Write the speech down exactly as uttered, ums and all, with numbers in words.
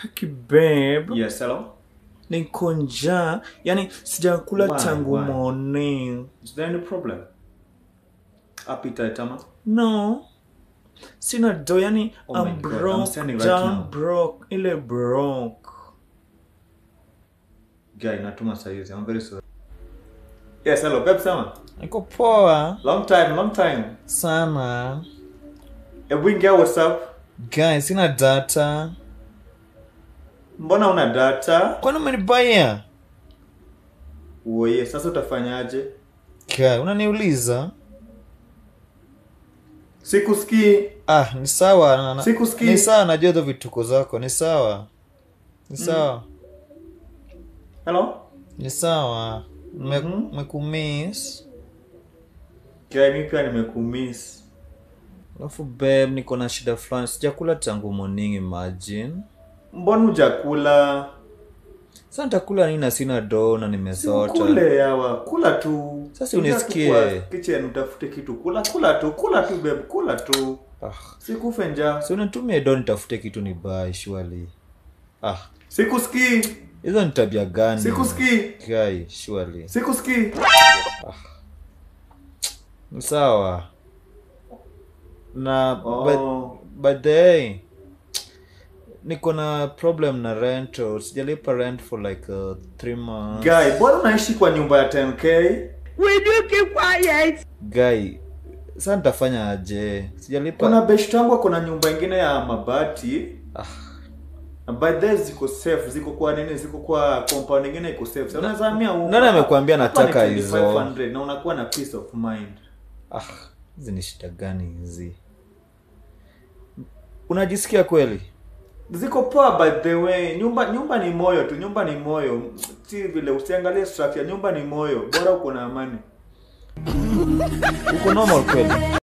Haki babe. Yes, hello? Niko njaa. Yani sijakula Why? tangu Why? morning. Is there any problem? Appetite, ama? No. Sina do, yani Oh my I'm God, I'm broke, standing right down now. broke, ile broke. Guy, natuma saizi. I'm very sorry. Yes, hello, babe, sama? Niko poa. Long time, long time. Sana. Ebu ingia WhatsApp. Guys, sina data. Mbona una data? Kwani umenibaya? Oye, sasa utafanyaje? Guy, unaniuliza? Sikusikii. Ah, ni sawa. Na, na, Sikusikii. ni sawa, najua hizo vituko zako. Ni sawa. Ni sawa. Mm. Hello? Ni sawa. Me, Mhm. Mekumiss. Guy, mimi pia nimekumiss. Alafu babe, niko na shida fulani. Sijakula tangu morning, imagine. Mbona hujakula? Sasa nitakula nini na sina do na nimesota? Kule yawa, kula tu. Sasa unisikie. Kitchen utafute kitu. Kula kula tu, kula tu babe, kula tu. Ah, Sikufe njaa. so unitumie do nitafute kitu ni buy surely. Ah, Sikusikii. hizo ni tabia gani? Sikusikii. Guy, surely. Sikusikii. Ni sawa. Na Oh. but, but they niko na problem na rent. Sijalipa rent for like uh, three months. Guy, bwana unaishi kwa nyumba ya ten K? Will you keep quiet? Guy, sasa nitafanya aje? Sijalipa. Kuna best yangu kuna nyumba nyingine ya mabati. Ah. Na by the ziko safe, ziko kwa nini? Ziko kwa compound nyingine iko safe. Sasa unaweza hamia huko. Nani amekuambia nataka hizo? five hundred na unakuwa na peace of mind. Ah, hizi ni shida gani hizi? Unajisikia kweli? Ziko poa by the way. Nyumba nyumba ni moyo tu, nyumba ni moyo. Si vile usiangalie structure, nyumba ni moyo. Bora uko na amani. Uko normal kweli?